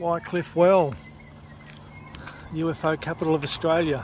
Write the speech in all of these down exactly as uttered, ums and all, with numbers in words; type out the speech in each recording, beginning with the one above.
White Cliff Well, U F O capital of Australia.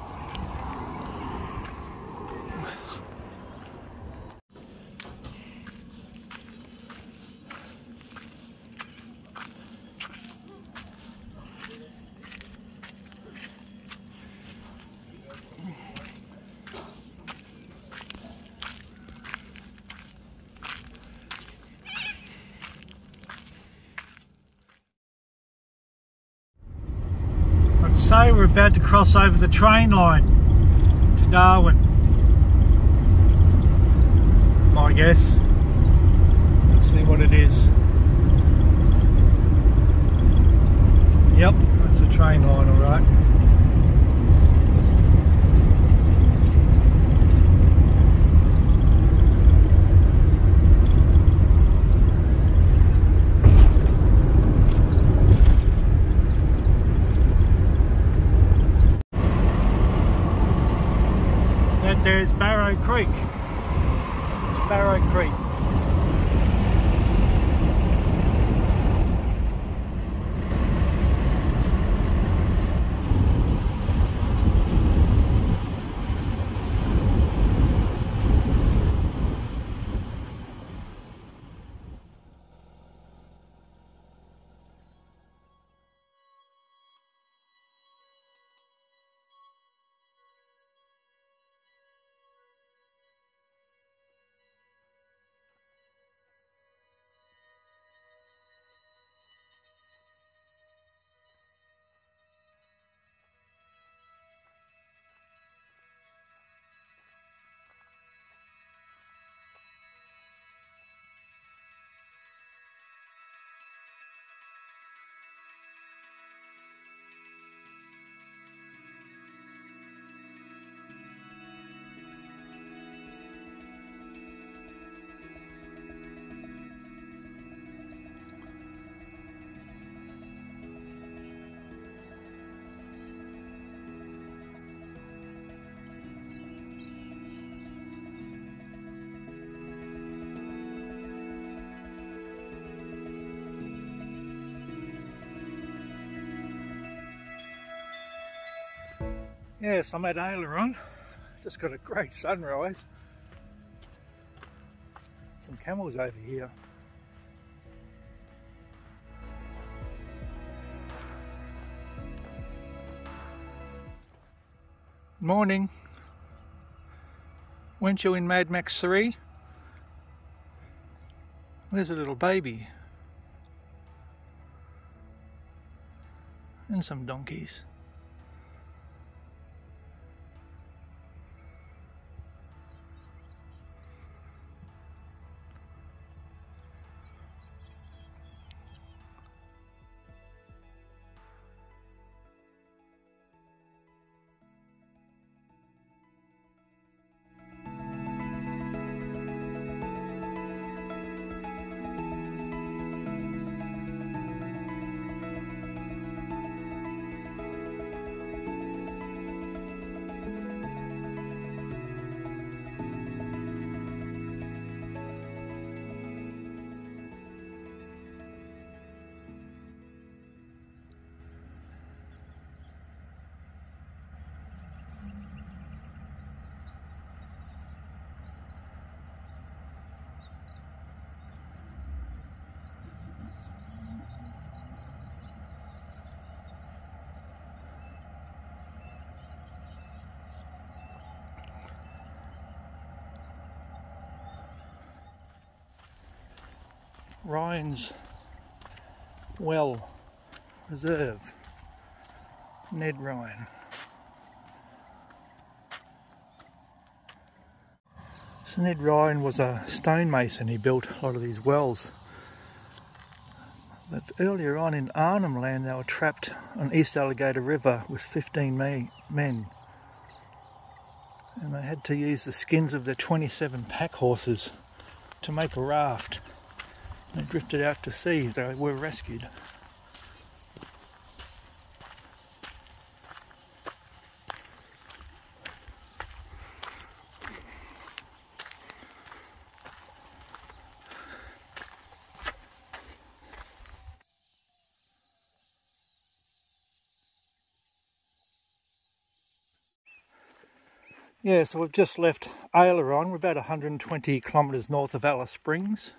So we're about to cross over the train line to Darwin, my guess. See what it is. Yep, that's the train line, all right. There's Barrow Creek. It's Barrow Creek. Yes, I'm at Aileron. Just got a great sunrise. Some camels over here. Morning. Weren't you in Mad Max three? Where's a little baby? And some donkeys. Ryan's Well Reserve, Ned Ryan. So Ned Ryan was a stonemason. He built a lot of these wells. But earlier on in Arnhem Land they were trapped on East Alligator River with fifteen men. And they had to use the skins of their twenty-seven pack horses to make a raft. They drifted out to sea. They were rescued. Yeah, so we've just left Aileron. We're about one hundred twenty kilometres north of Alice Springs.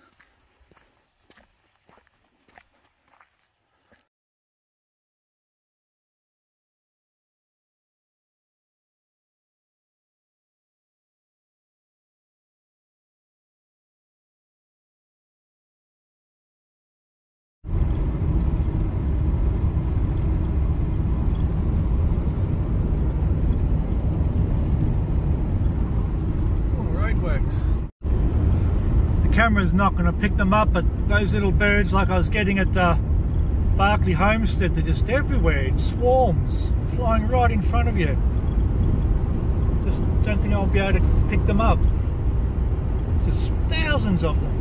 The camera's not going to pick them up, but those little birds like I was getting at the Barclay Homestead, they're just everywhere in swarms, flying right in front of you. Just don't think I'll be able to pick them up. Just thousands of them.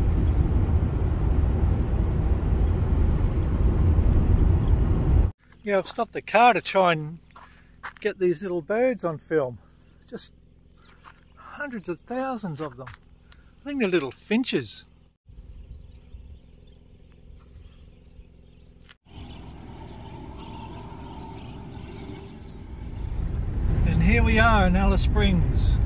Yeah, I've stopped the car to try and get these little birds on film. Just hundreds of thousands of them. I think they're little finches. And here we are in Alice Springs.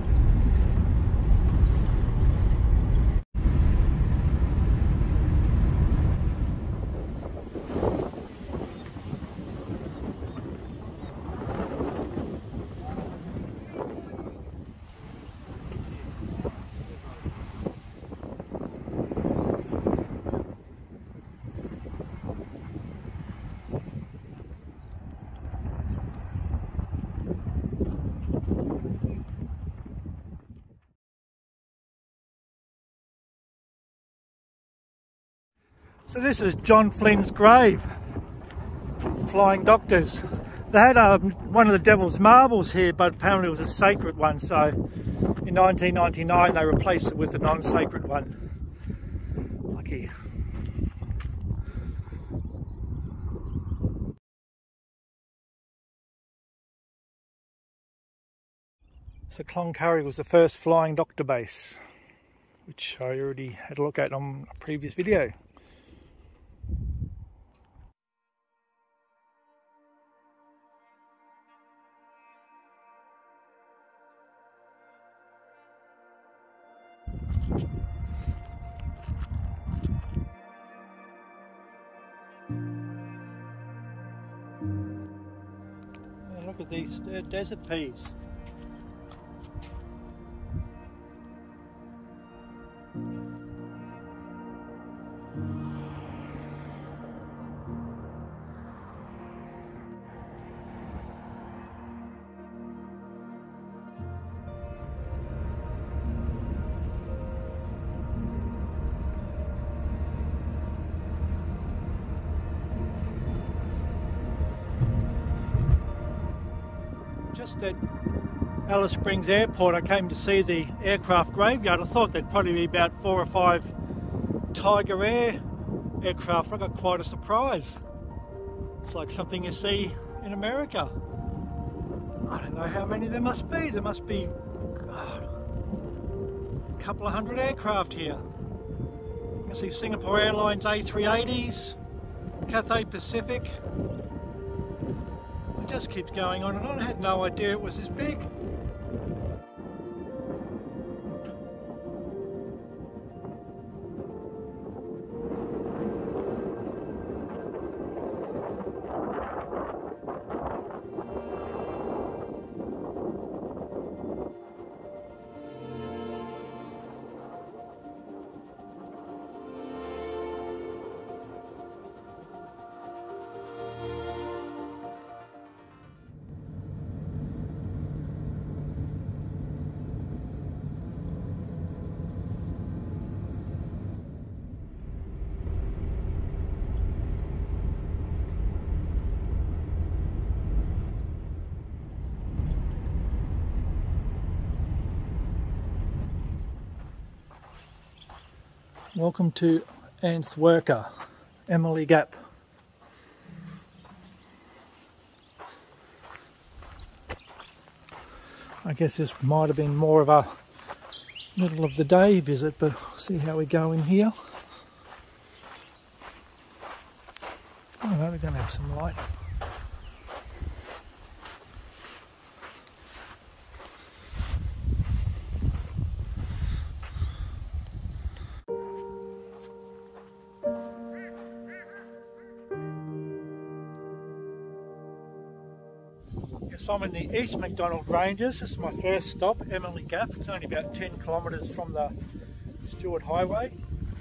So this is John Flynn's grave, Flying Doctors. They had um, one of the Devil's Marbles here, but apparently it was a sacred one, so in nineteen ninety-nine they replaced it with a non-sacred one. Lucky. So Cloncurry was the first Flying Doctor base, which I already had a look at on a previous video. And look at these uh, desert peas. Just at Alice Springs Airport, I came to see the aircraft graveyard. I thought there'd probably be about four or five Tiger Air aircraft. I got quite a surprise. It's like something you see in America. I don't know how many there must be. There must be, God, a couple of hundred aircraft here. You can see Singapore Airlines A three eighties, Cathay Pacific. It just keeps going on and on. I had no idea it was this big. Welcome to Anthwerka, Emily Gap. I guess this might have been more of a middle of the day visit, but we'll see how we go in here. Oh no, we're going to have some light. So I'm in the East McDonald Ranges. This is my first stop, Emily Gap. It's only about ten kilometres from the Stuart Highway.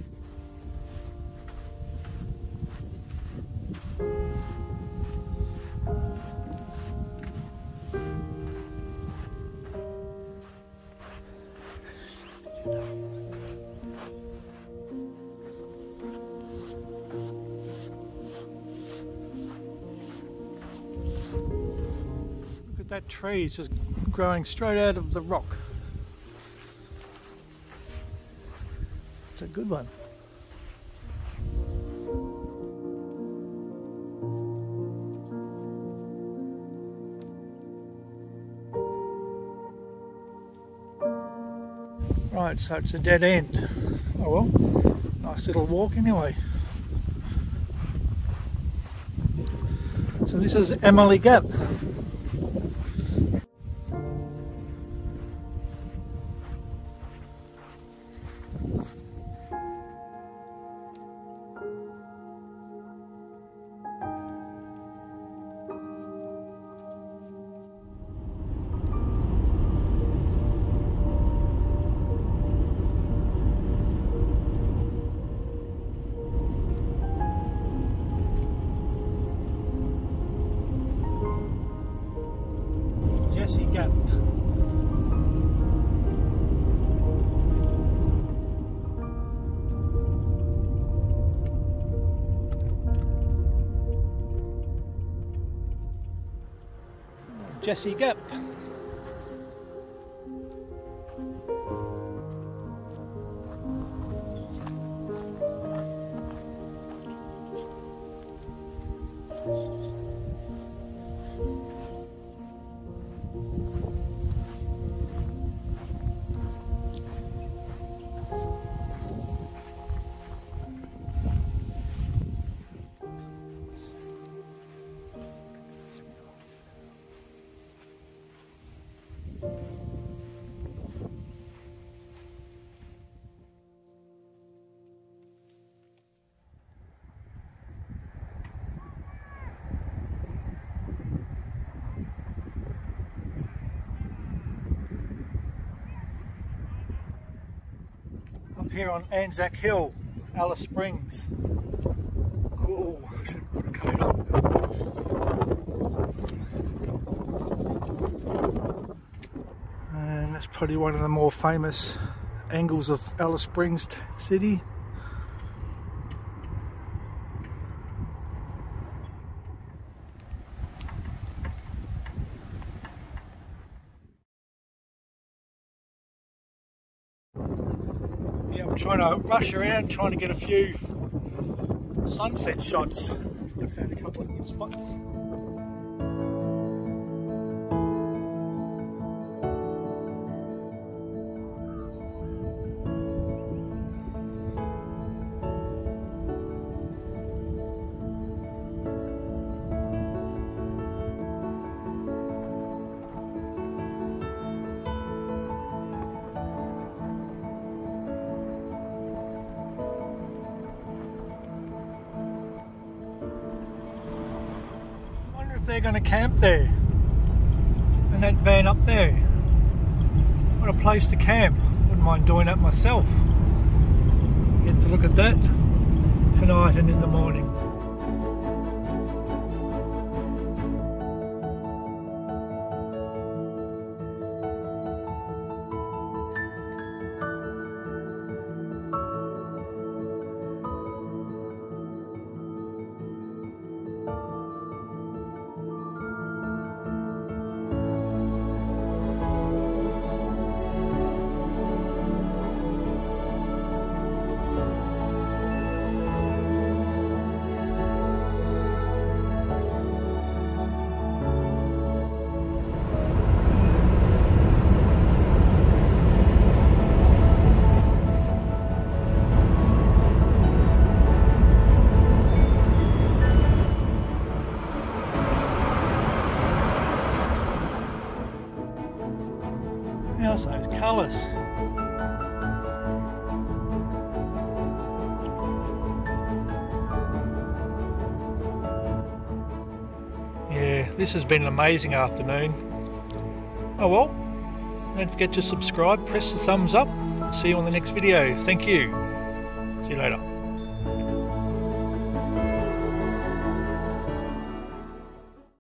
That tree is just growing straight out of the rock. It's a good one. Right, so it's a dead end. Oh well, nice little walk anyway. So this is Emily Gap. Jessie Gap. Jessie Gap. Here on Anzac Hill, Alice Springs. Cool, I should put a coat on. And that's probably one of the more famous angles of Alice Springs city. I'm trying to rush around, trying to get a few sunset shots. I found a couple of good spots. They're going to camp there, and that van up there. What a place to camp. Wouldn't mind doing that myself. Get to look at that tonight and in the morning. How's those colours? Yeah, this has been an amazing afternoon. Oh well, don't forget to subscribe, press the thumbs up. See you on the next video. Thank you. See you later.